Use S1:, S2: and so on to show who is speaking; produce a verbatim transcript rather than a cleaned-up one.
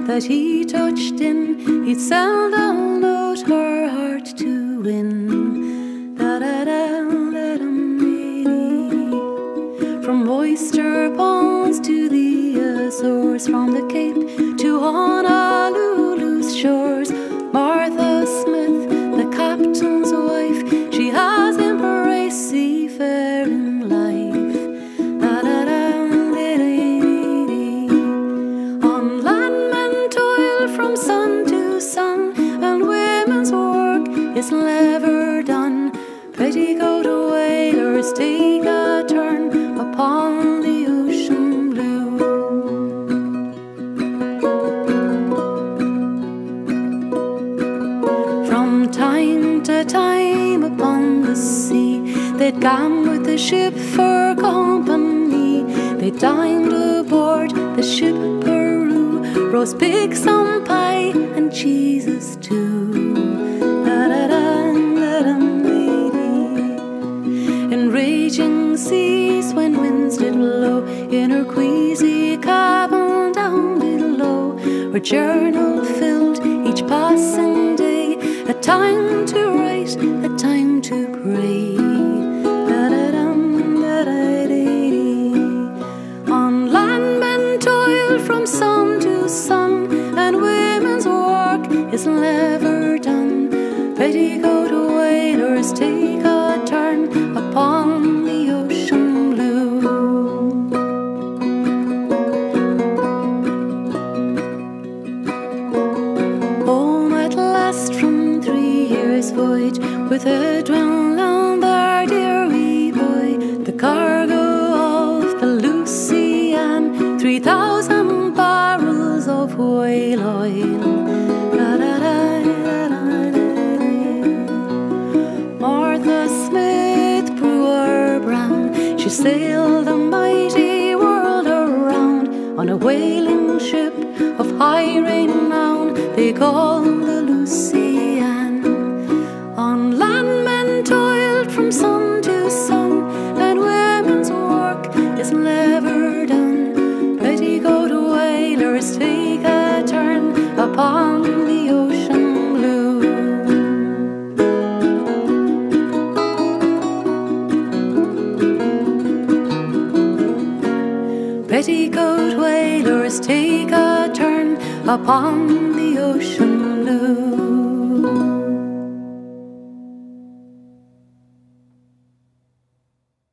S1: that he touched in, he'd seldom note her heart to win. Da da da da dum dee. From oyster ponds to the Azores, from the Cape to Honolulu's shores, Martha Smith, the captain's wife, she has embraced seafaring life. Da da da dee dee dee. On land men toil from sun to sun, and women's work is never done. Petticoat whalers take a turn upon the ocean blue. From time to time upon the sea, they'd gam with the ship for company. They dined aboard the ship Peru, roast pig, some pie, and cheeses too. Da da da da dum dee dee. In raging seas, when winds did blow, in her queasy cabin down below, her journal filled each passing day, a time to write, a time to pray. Da da dum da da dee dee. On land men toil from sun to sun, and women's work is never done. Petticoat whalers take a turn upon the ocean blue. Home at last from three years' voyage, with Edwin Lombard, dear wee boy, the cargo of the Lucy Ann, three thousand barrels of whale oil. Da da da da da da. Martha Smith, Brewer Brown, she sailed the mighty world around on a whaling ship of high renown they call the Lucy Ann. On land men toiled from sun to sun, and women's work is never done. Petticoat whalers take a turn upon the ocean blue. Petticoat whalers take a turn upon the ocean